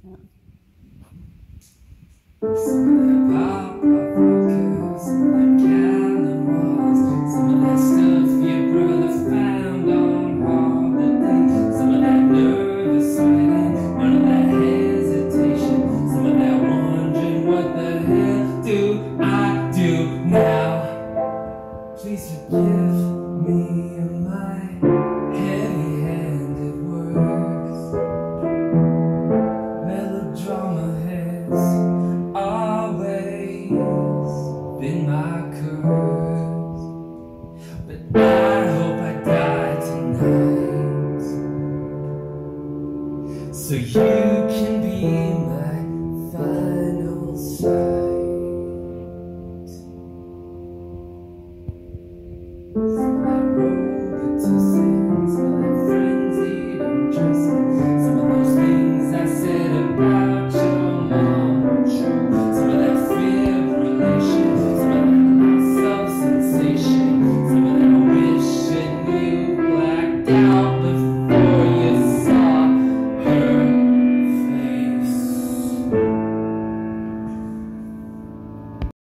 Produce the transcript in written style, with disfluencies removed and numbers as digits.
Please forgive me my heavy-handed words. Melodrama has always been my curse, but I hope I die tonight, so you can be my final song.